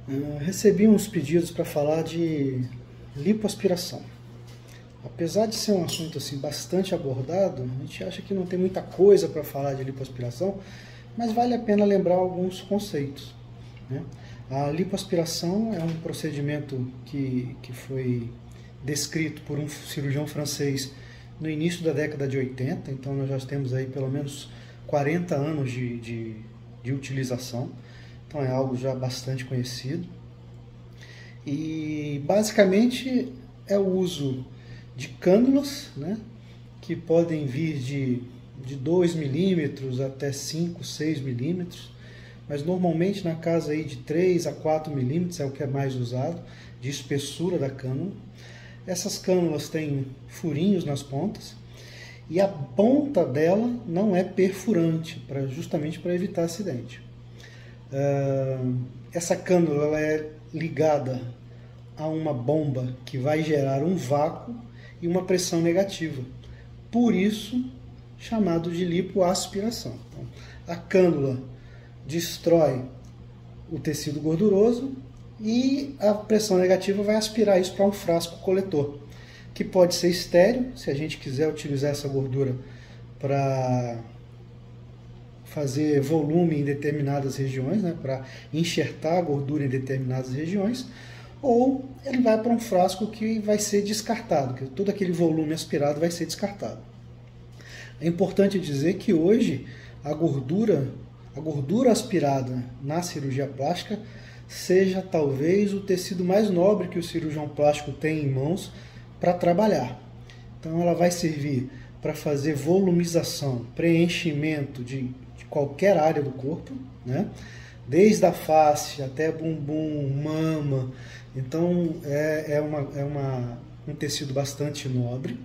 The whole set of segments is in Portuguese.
Recebi uns pedidos para falar de lipoaspiração. Apesar de ser um assunto assim bastante abordado, a gente acha que não tem muita coisa para falar de lipoaspiração, mas vale a pena lembrar alguns conceitos, né? A lipoaspiração é um procedimento que foi descrito por um cirurgião francês no início da década de 80, então nós já temos aí pelo menos 40 anos de utilização. Então é algo já bastante conhecido. E basicamente é o uso de cânulas, né, que podem vir de 2 milímetros até 5, 6 milímetros, mas normalmente na casa aí de 3 a 4 milímetros é o que é mais usado, de espessura da cânula. Essas cânulas têm furinhos nas pontas e a ponta dela não é perfurante, justamente para evitar acidente. Essa cânula ela é ligada a uma bomba que vai gerar um vácuo e uma pressão negativa. Por isso, chamado de lipoaspiração. Então, a cânula destrói o tecido gorduroso e a pressão negativa vai aspirar isso para um frasco coletor, que pode ser estéril, se a gente quiser utilizar essa gordura para fazer volume em determinadas regiões, né, para enxertar a gordura em determinadas regiões, ou ele vai para um frasco que vai ser descartado, que todo aquele volume aspirado vai ser descartado. É importante dizer que hoje a gordura aspirada na cirurgia plástica seja talvez o tecido mais nobre que o cirurgião plástico tem em mãos para trabalhar. Então ela vai servir para fazer volumização, preenchimento de qualquer área do corpo, né? Desde a face até bumbum, mama. Então é um tecido bastante nobre.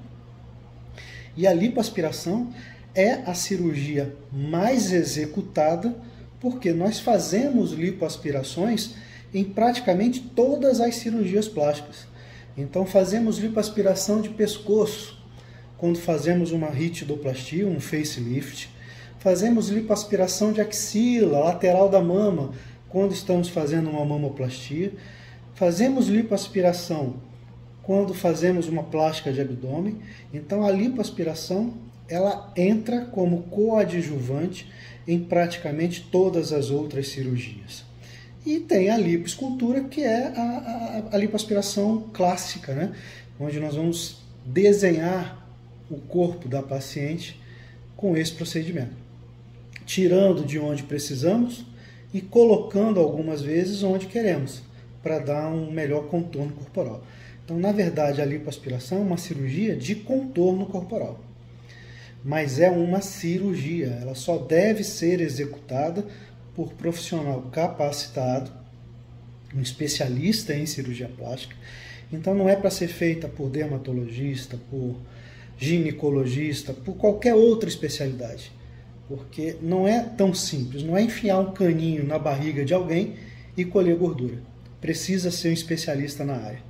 E a lipoaspiração é a cirurgia mais executada, porque nós fazemos lipoaspirações em praticamente todas as cirurgias plásticas. Então fazemos lipoaspiração de pescoço, quando fazemos uma ritidoplastia, um facelift. Fazemos lipoaspiração de axila, lateral da mama, quando estamos fazendo uma mamoplastia. Fazemos lipoaspiração quando fazemos uma plástica de abdômen. Então a lipoaspiração ela entra como coadjuvante em praticamente todas as outras cirurgias. E tem a lipoescultura, que é a lipoaspiração clássica, né? Onde nós vamos desenhar o corpo da paciente com esse procedimento, tirando de onde precisamos e colocando algumas vezes onde queremos, para dar um melhor contorno corporal. Então, na verdade, a lipoaspiração é uma cirurgia de contorno corporal, mas é uma cirurgia, ela só deve ser executada por profissional capacitado, um especialista em cirurgia plástica. Então não é para ser feita por dermatologista, por ginecologista, por qualquer outra especialidade, porque não é tão simples, não é enfiar um caninho na barriga de alguém e colher gordura. Precisa ser um especialista na área.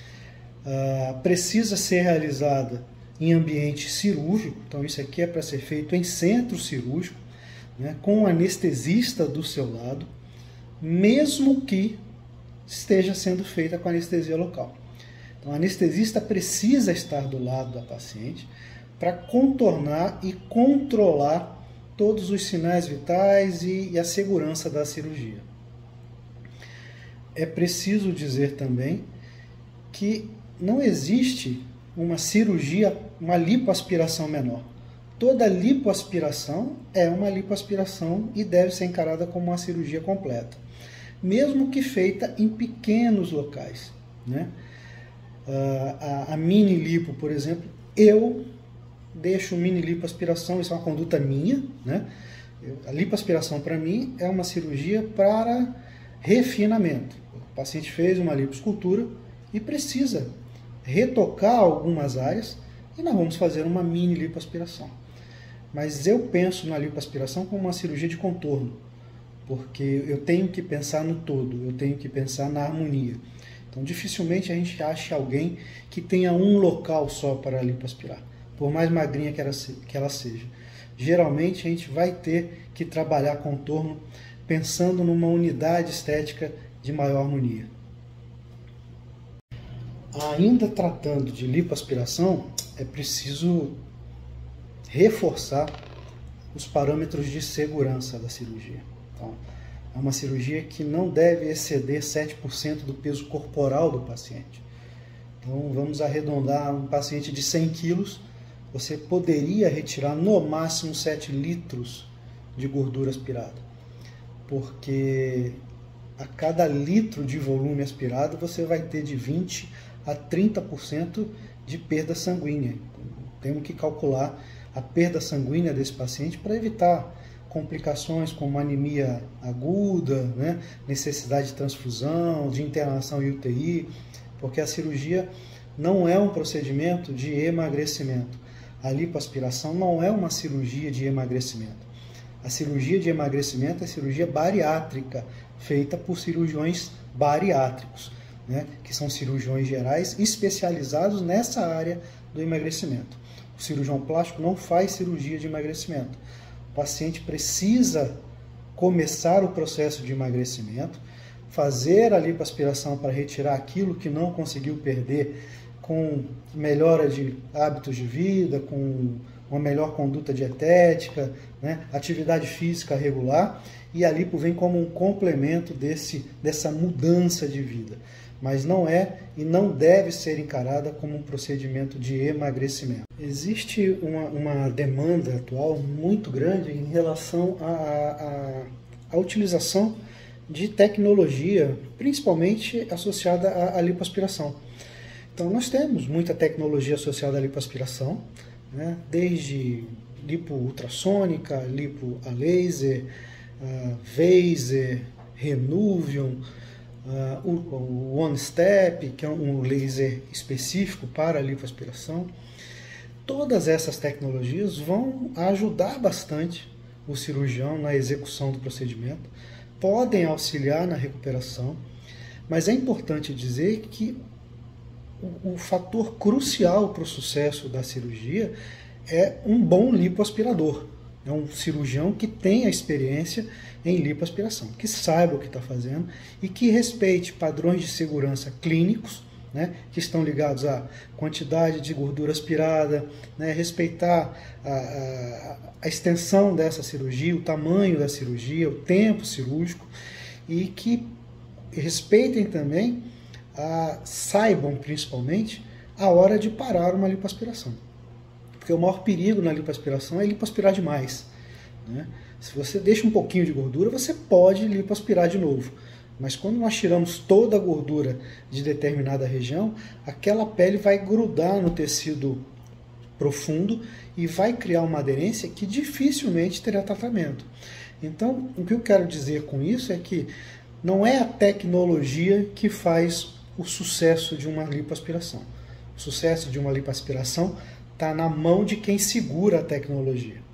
Precisa ser realizada em ambiente cirúrgico, então isso aqui é para ser feito em centro cirúrgico, né, com um anestesista do seu lado, mesmo que esteja sendo feita com anestesia local. Então, o anestesista precisa estar do lado da paciente para contornar e controlar todos os sinais vitais e a segurança da cirurgia. É preciso dizer também que não existe uma cirurgia, uma lipoaspiração menor. Toda lipoaspiração é uma lipoaspiração e deve ser encarada como uma cirurgia completa, mesmo que feita em pequenos locais, né? A mini lipo, por exemplo, eu deixo mini lipoaspiração, isso é uma conduta minha, né? A lipoaspiração para mim é uma cirurgia para refinamento. O paciente fez uma lipoescultura e precisa retocar algumas áreas e nós vamos fazer uma mini lipoaspiração. Mas eu penso na lipoaspiração como uma cirurgia de contorno, porque eu tenho que pensar no todo, eu tenho que pensar na harmonia. Então dificilmente a gente acha alguém que tenha um local só para lipoaspirar, por mais magrinha que ela seja. Geralmente a gente vai ter que trabalhar contorno pensando numa unidade estética de maior harmonia. Ainda tratando de lipoaspiração, é preciso reforçar os parâmetros de segurança da cirurgia. Então, é uma cirurgia que não deve exceder 7% do peso corporal do paciente. Então, vamos arredondar, um paciente de 100 quilos, você poderia retirar no máximo 7 litros de gordura aspirada, porque a cada litro de volume aspirado você vai ter de 20 a 30% de perda sanguínea. Temos que calcular a perda sanguínea desse paciente para evitar complicações como anemia aguda, né? Necessidade de transfusão, de internação em UTI, porque a cirurgia não é um procedimento de emagrecimento. A lipoaspiração não é uma cirurgia de emagrecimento. A cirurgia de emagrecimento é cirurgia bariátrica, feita por cirurgiões bariátricos, né? Que são cirurgiões gerais especializados nessa área do emagrecimento. O cirurgião plástico não faz cirurgia de emagrecimento. O paciente precisa começar o processo de emagrecimento, fazer a lipoaspiração para retirar aquilo que não conseguiu perder, com melhora de hábitos de vida, com uma melhor conduta dietética, né? Atividade física regular, e a lipo vem como um complemento dessa mudança de vida. Mas não é e não deve ser encarada como um procedimento de emagrecimento. Existe uma demanda atual muito grande em relação à utilização de tecnologia, principalmente associada à lipoaspiração. Então nós temos muita tecnologia associada à lipoaspiração, né? Desde lipo ultrassônica, lipo a laser, Vaser, Renuvium, o One Step, que é um laser específico para a lipoaspiração. Todas essas tecnologias vão ajudar bastante o cirurgião na execução do procedimento, podem auxiliar na recuperação, mas é importante dizer que o fator crucial para o sucesso da cirurgia é um bom lipoaspirador. É um cirurgião que tenha experiência em lipoaspiração, que saiba o que está fazendo e que respeite padrões de segurança clínicos, né, que estão ligados à quantidade de gordura aspirada, né, respeitar a extensão dessa cirurgia, o tamanho da cirurgia, o tempo cirúrgico, e que respeitem também, saibam principalmente a hora de parar uma lipoaspiração. Porque o maior perigo na lipoaspiração é lipoaspirar demais, né? Se você deixa um pouquinho de gordura, você pode lipoaspirar de novo. Mas quando nós tiramos toda a gordura de determinada região, aquela pele vai grudar no tecido profundo e vai criar uma aderência que dificilmente terá tratamento. Então, o que eu quero dizer com isso é que não é a tecnologia que faz o sucesso de uma lipoaspiração. O sucesso de uma lipoaspiração está na mão de quem segura a tecnologia.